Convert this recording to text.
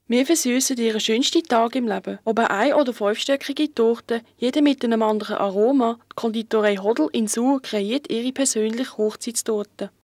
Wir versüßen ihren schönsten Tag im Leben. Ob eine ein- oder fünfstöckige Torte, jede mit einem anderen Aroma, die Konditorei Hodl in Suhr kreiert ihre persönliche Hochzeitstorte.